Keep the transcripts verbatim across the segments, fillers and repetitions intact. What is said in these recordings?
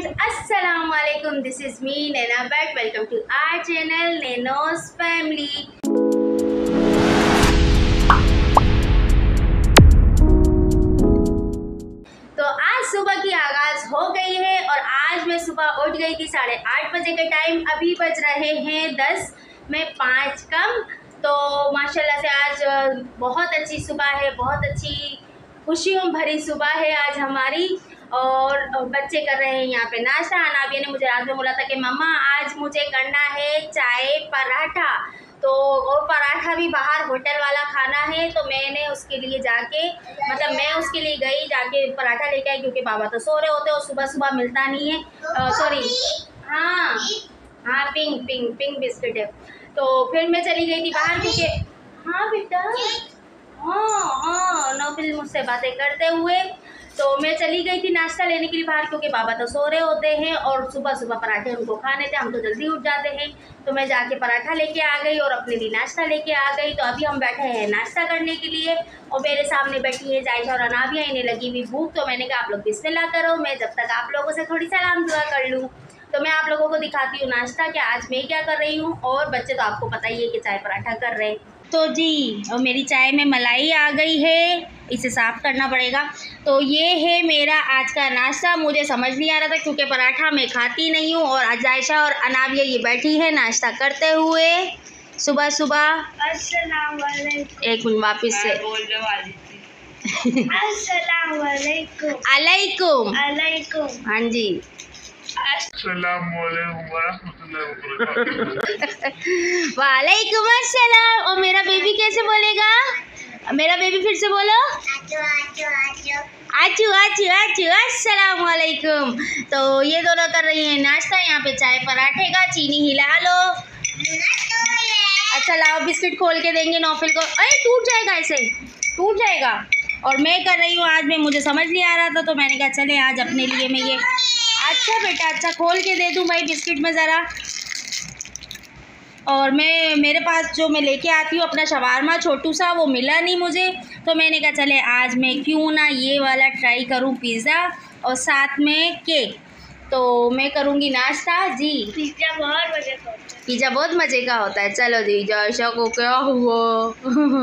Friends, अस्सलाम वालेकुम। This is me Naina बैट। वेलकम टू आवर चैनल नैनोस फैमिली। तो आज सुबह की आगाज हो गई है और आज मैं सुबह उठ गई थी साढ़े आठ बजे के टाइम। अभी बज रहे हैं दस में पाँच कम। तो माशाल्लाह से आज बहुत अच्छी सुबह है, बहुत अच्छी खुशियों भरी सुबह है आज हमारी। और बच्चे कर रहे हैं यहाँ पे नाश्ता। अनाबिया ने मुझे रात में बोला था कि मम्मा आज मुझे करना है चाय पराठा, तो और पराठा भी बाहर होटल वाला खाना है। तो मैंने उसके लिए जाके मतलब मैं उसके लिए गई, जाके पराठा लेके आई, क्योंकि बाबा तो सो रहे होते और सुबह सुबह मिलता नहीं है। सॉरी हाँ हाँ पिंक पिंक पिंक बिस्किट है। तो फिर मैं चली गई थी बाहर, क्योंकि हाँ बेटा हाँ हाँ नौफिल मुझसे बातें करते हुए। तो मैं चली गई थी नाश्ता लेने के लिए बाहर, क्योंकि बाबा तो सो रहे होते हैं और सुबह सुबह पराठे उनको खाने थे। हम तो जल्दी उठ जाते हैं। तो मैं जाके पराठा लेके आ गई और अपने लिए नाश्ता लेके आ गई। तो अभी हम बैठे हैं नाश्ता करने के लिए और मेरे सामने बैठी है जायशा और अनाबिया। इन्हें लगी हुई भूख, तो मैंने कहा आप लोग बिस्मिल्लाह करो, मैं जब तक आप लोगों से थोड़ी सलाम दुआ कर लूँ। तो मैं आप लोगों को दिखाती हूँ नाश्ता कि आज मैं क्या कर रही हूँ। और बच्चे तो आपको पता ही है कि चाय पराठा कर रहे हैं। तो जी, और मेरी चाय में मलाई आ गई है, इसे साफ़ करना पड़ेगा। तो ये है मेरा आज का नाश्ता। मुझे समझ नहीं आ रहा था क्योंकि पराठा मैं खाती नहीं हूँ। और जायशा और अनाबिया ये बैठी है नाश्ता करते हुए सुबह सुबह। अस्सलाम वालेकुम। एक मिनट वापस से अस्सलाम वालेकुम। अलैकुम अलैकुम। हाँ जी वालेकुम अस्सलाम। और मेरा बेबी कैसे बोलेगा? मेरा बेबी फिर से बोलो। आचू आचू आचू अस्सलाम वालेकुम। तो ये दोनों कर रही हैं नाश्ता। यहाँ पे चाय पराठे का चीनी हिला लो। अच्छा लाओ, बिस्किट खोल के देंगे नौफिल को। अरे टूट जाएगा, ऐसे टूट जाएगा। और मैं कर रही हूँ आज में, मुझे समझ नहीं आ रहा था तो मैंने कहा चले आज अपने लिए मैं ये। अच्छा बेटा, अच्छा खोल के दे दूँ भाई बिस्किट में ज़रा। और मैं मेरे पास जो मैं लेके आती हूँ अपना शवारमा छोटू सा, वो मिला नहीं मुझे। तो मैंने कहा चले आज मैं क्यों ना ये वाला ट्राई करूँ, पिज़्ज़ा और साथ में केक। तो मैं करूँगी नाश्ता जी। पिज़्ज़ा बहुत मज़े का होता है। पिज़्ज़ा बहुत मज़े का होता है। चलो जी, जायशा को क्या हुआ?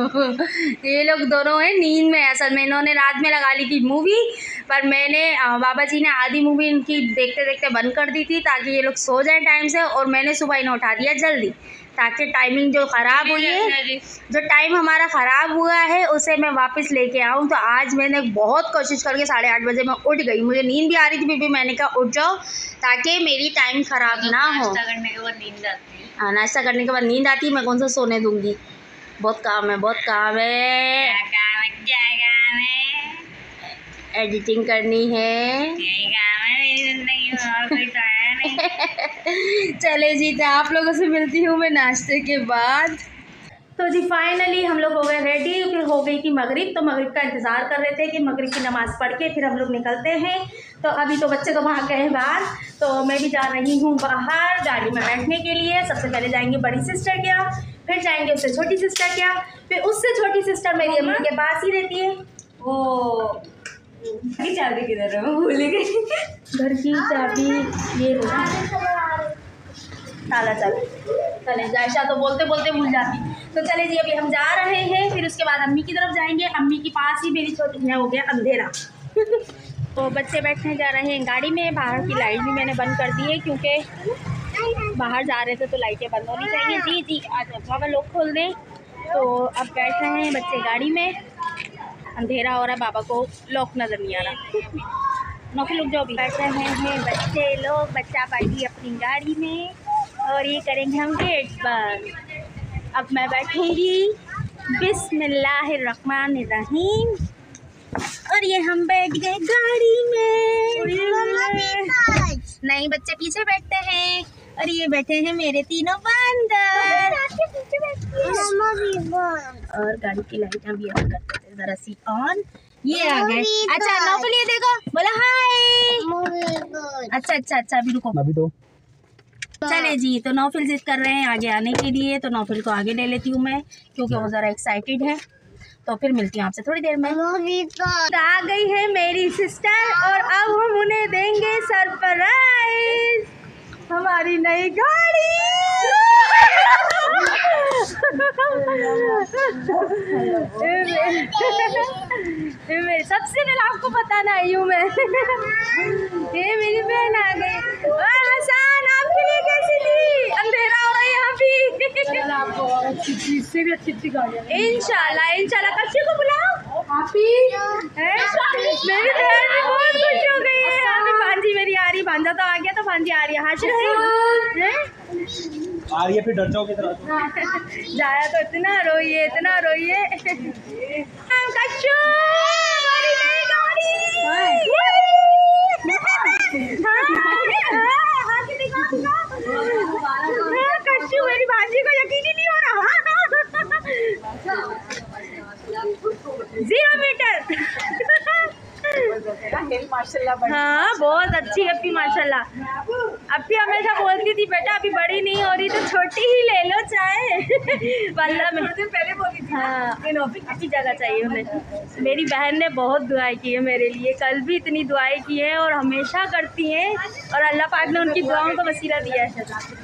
ये लोग दोनों हैं नींद में। असल में इन्होंने रात में लगा ली थी मूवी, पर मैंने बाबा जी ने आधी मूवी इनकी देखते देखते बंद कर दी थी ताकि ये लोग सो जाएं टाइम से। और मैंने सुबह इन्हें उठा दिया जल्दी, ताकि टाइमिंग जो ख़राब हुई है, जो टाइम हमारा ख़राब हुआ है उसे मैं वापस लेके आऊँ। तो आज मैंने बहुत कोशिश करके साढ़े आठ बजे मैं उठ गई। मुझे नींद भी आ रही थी, फिर भी मैंने कहा उठ जाओ ताकि मेरी टाइम ख़राब ना हो। नाश्ता करने के बाद नींद आती है। हाँ, नाश्ता करने के बाद नींद आती है। मैं कौन सा सोने दूँगी, बहुत काम है, बहुत काम है। क्या काम है? क्या काम है? एडिटिंग करनी है। यही काम है मेरी ज़िंदगी में, और कोई तो है नहीं। चले जी, तो आप लोगों से मिलती हूँ मैं नाश्ते के बाद। तो जी फाइनली हम लोग हो गए रेडी। फिर हो गई थी मगरिब, तो मगरिब का इंतज़ार कर रहे थे कि मगरिब की नमाज़ पढ़ के फिर हम लोग निकलते हैं। तो अभी तो बच्चे तो भाग गए हैं बाहर, तो मैं भी जा रही हूँ बाहर गाड़ी में बैठने के लिए। सबसे पहले जाएंगे बड़ी सिस्टर के यहाँ, फिर जाएंगे उससे छोटी सिस्टर के यहाँ, फिर उससे छोटी सिस्टर मेरी अम्मी के पास ही रहती है। वो की चाबी किधर है, मैं भूल गई। घर की चाबी ये है, ताला चाबी। चले, जायशा तो बोलते बोलते भूल जाती। तो चले जी, अभी हम जा रहे हैं, फिर उसके बाद अम्मी की तरफ जाएंगे। अम्मी के पास ही मेरी छोटी है, हो गया अंधेरा। तो बच्चे बैठने जा रहे हैं गाड़ी में। बाहर की लाइट भी मैंने बंद कर दी है, क्योंकि बाहर जा रहे थे तो लाइटें बंद होनी चाहिए। जी जी आज बाबा लोग खोल दें। तो अब बैठ रहे हैं बच्चे गाड़ी में, अंधेरा हो रहा है, बाबा को लॉक नज़र नहीं आ रहा। नौकरी लोग जो भी बैठ रहे हैं बच्चे लोग, बच्चा बैठी अपनी गाड़ी में और ये करेंगे हम गेट बंद। अब मैं बैठूंगी बिस्मिल्लाहिर्रहमानिर्रहीम। और ये हम बैठ गए गाड़ी में। नहीं, बच्चे पीछे बैठते हैं और ये बैठे हैं मेरे तीनों बंदर। और गाड़ी की लाइटें भी ऑन करते थे जरा सी ऑन। ये आ गए। अच्छा नौफिल ये देखो, बोला हाय। अच्छा अच्छा अच्छा अभी रुको, अभी तो चले जी। तो नौफिल जिद कर रहे हैं आगे आने के लिए, तो नौफिल को आगे ले लेती हूँ मैं, क्योंकि वो ज़रा एक्साइटेड है। तो फिर मिलती हूँ आपसे थोड़ी देर में। आ गई है मेरी सिस्टर और अब हम उन्हें देंगे सरप्राइज। हमारी नई गाड़ी। सबसे पहले आपको बताना आई हूँ मैं। ये मेरी बहन आ गई। और हसन आपके लिए कैसी थी? अंधेरा हो रहा है यहाँ भी। इससे भी अच्छी अच्छी गाड़ियाँ इंशाल्लाह इंशाल्लाह। कच्ची को बुलाओ आपी। मेरी बहन भी बहुत खुश हो गई है। अभी भांजी मेरी आ रही, भांजा तो आ गया तो भांजी आ रही है। हाशिर है आ रही है, फिर डर जाओगे तरह जाया तो इतना रोइए इतना रोइए। कच्चू हमारी नई गाड़ी। कच्चू मेरी भांजी को यकीन ही नहीं हो रहा। Zero metre. हाँ बहुत अच्छी अप्पी माशाल्लाह। अप्पी हमेशा बोलती थी बेटा अभी बड़ी नहीं हो रही तो छोटी ही ले लो चाहे। वल्लाह में पहले बोली थी। हाँ अच्छी जगह चाहिए हमें। मेरी बहन ने बहुत दुआएं की है मेरे लिए, कल भी इतनी दुआएं की है और हमेशा करती हैं और अल्लाह पाक ने उनकी दुआओं को वसीला दिया है।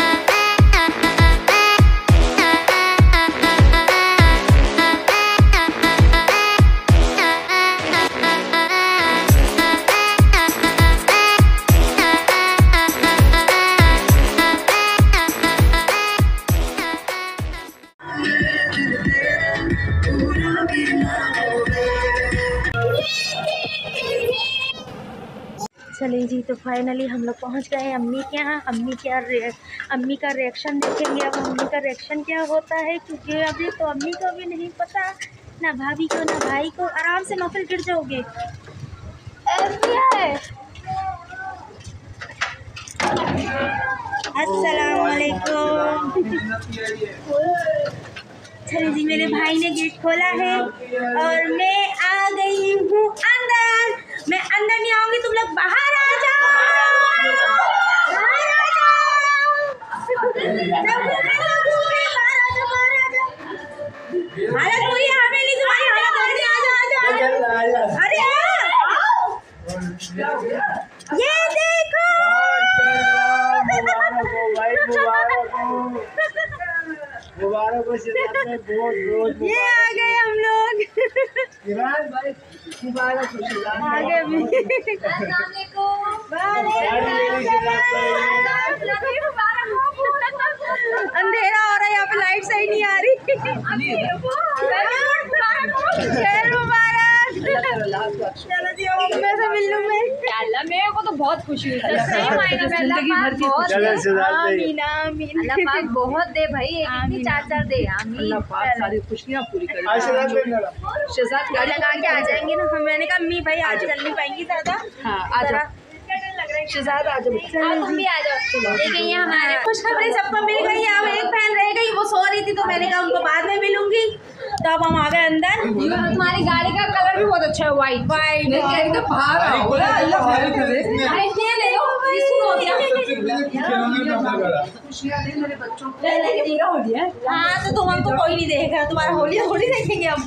चलिए जी, तो फाइनली हम लोग पहुंच गए हैं अम्मी के यहाँ। अम्मी क्या रे अम्मी का रिएक्शन देखेंगे अब। अम्मी का रिएक्शन क्या होता है, क्योंकि अभी तो अम्मी को भी नहीं पता, ना भाभी को ना भाई को। आराम से नौफल गिर जाओगे। अस्सलाम वालेकुम। चलिए जी, मेरे भाई ने गेट खोला है और मैं आ गई हूँ अंदर। मैं अंदर नहीं आऊंगी, तुम लोग बाहर आ जाओ, बाहर आ जाओ। हालत हुई है हमें, तुम्हारी हालत हो रही। आ जाओ आ जाओ। अरे ये देखो, मुबारक हो। ये आ गए हम लोग। आ गए भी। अंधेरा हो रहा है यहाँ पे, लाइट सही नहीं आ रही। खैर मुबारक। चलो जी, मैं से मिल लूँ मैं। अल्लाह मेरे को तो बहुत खुशी हुई। सही मायने में अल्लाह पाक बहुत आमीन आमीन। अल्लाह पाक बहुत दे भाई, एक नहीं चार चार दे। आमीन। अल्लाह पाक सारी खुशियाँ पूरी करे। शहजाद गाड़ी लगा के आ जाएंगे ना। मैंने कहा अम्मी भाई आज चल नहीं पाएंगी ज़्यादा। हाँ आ जाओ शहजाद, आ जाओ तुम भी आ जाओ। देखिए ये हमारे खुशखबरी सबको मिल गई। अब एक बहन रह गई, वो सो रही थी तो मैंने कहा उनको बाद में मिलूंगी। तो अब हम आ गए अंदर। तुम्हारी गाड़ी का कलर भी बहुत अच्छा है, वाइट वाइट। हाँ तो तुम हमको कोई नहीं देखेगा, तुम्हारा होली होली देखेंगे हम।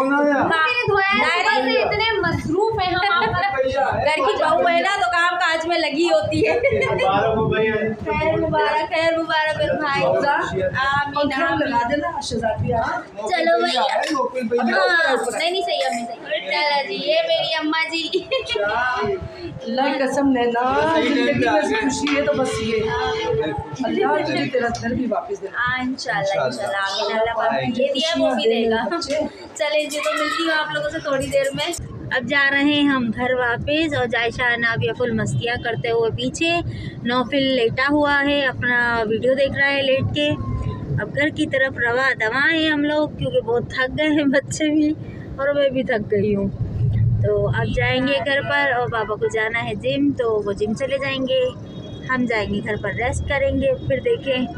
इतने मसरूफ है हम, घर की बहू है ना तो काम काज में लगी होती है। खैर मुबारक खैर मुबारक मेरे भाई। आमीन आमीन। चलो भैया, हाँ नहीं नहीं सही अम्मी सही। चलो जी, ये मेरी अम्मा जी। अल्लाह की कसम नैना, जिंदगी में खुशी है तो बस ये अल्लाह तुझे तेरा घर भी वापस दे। इंशाल्लाह इंशाल्लाह आमीन। अल्लाह पाक ये दिया वो भी देगा। चले जी, तो मिलती हूँ आप लोगों से थोड़ी देर में। अब जा रहे हैं हम घर वापस और जायशा नाबिया फुल मस्तियाँ करते हुए पीछे। नौफिल लेटा हुआ है, अपना वीडियो देख रहा है लेट के। अब घर की तरफ रवा दवा हैं हम लोग, क्योंकि बहुत थक गए हैं बच्चे भी और मैं भी थक गई हूँ। तो अब जाएंगे घर पर और पापा को जाना है जिम, तो वो जिम चले जाएंगे। हम जाएंगे घर पर रेस्ट करेंगे, फिर देखें।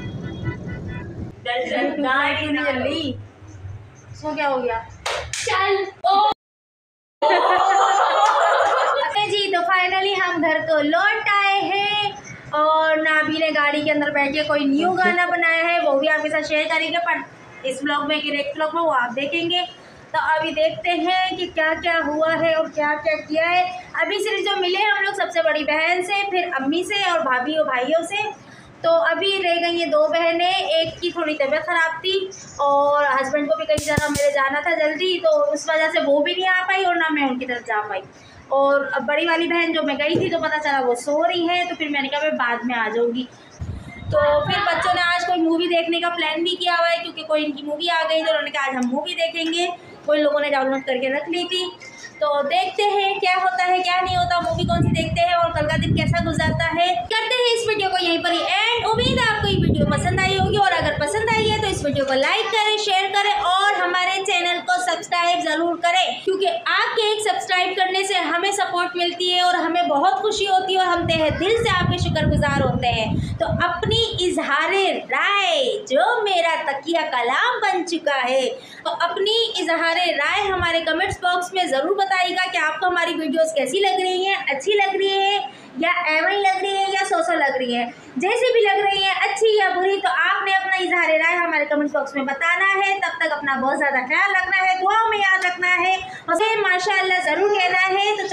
जल्दी सो क्या हो गया? चल जी, तो फाइनली हम घर को लौट आए हैं और नाबी ने गाड़ी के अंदर बैठ के कोई न्यू गाना बनाया है, वो भी आपके साथ शेयर करेंगे। पर इस ब्लॉग में कि नेक्स्ट ब्लॉग में वो आप देखेंगे। तो अभी देखते हैं कि क्या क्या हुआ है और क्या क्या किया है। अभी सिर्फ जो मिले हम लोग सबसे बड़ी बहन से, फिर अम्मी से और भाभी और भाइयों से। तो अभी रह गई हैं दो बहनें, एक की थोड़ी तबीयत ख़राब थी और हस्बैंड को भी कहीं जगह मेरे जाना था जल्दी, तो उस वजह से वो भी नहीं आ पाई और ना मैं उनकी तरफ जा पाई। और अब बड़ी वाली बहन जो मैं गई थी तो पता चला वो सो रही है, तो फिर मैंने कहा मैं बाद में आ जाऊँगी। तो फिर बच्चों ने आज कोई मूवी देखने का प्लान भी किया हुआ है, क्योंकि कोई इनकी मूवी आ गई तो उन्होंने कहा आज हम मूवी देखेंगे। कोई लोगों ने डाउनलोड करके रख ली थी, तो देखते हैं क्या होता है क्या नहीं होता, मूवी कौन सी देखते हैं और कल का दिन कैसा गुजरता है। करते हैं इस वीडियो को यहीं पर ही एंड। उम्मीद है आपको ये वीडियो पसंद आई होगी, और अगर पसंद आई है तो इस वीडियो को लाइक करें, शेयर करें और हमारे चैनल को सब्सक्राइब ज़रूर करें, क्योंकि आपके एक सब्सक्राइब करने से हमें सपोर्ट मिलती है और हमें बहुत खुशी होती है और हम तहे दिल से आपके शुक्रगुजार होते हैं। तो अपनी इजहारे राय जो मेरा तकिया कलाम बन चुका है, तो अपनी इजहारे राय हमारे कमेंट्स बॉक्स में ज़रूर बताइएगा कि आपको हमारी वीडियोस कैसी लग रही हैं, अच्छी लग रही है या एवं लग रही है या सोसो लग रही है। जैसे भी लग रही है, अच्छी या बुरी, तो आपने अपना इजहार राय हमारे कमेंट बॉक्स में बताना है। तब तक अपना बहुत ज़्यादा ख्याल रखना है, दुआओं में याद रखना है और माशाअल्लाह ज़रूर कहना है। तो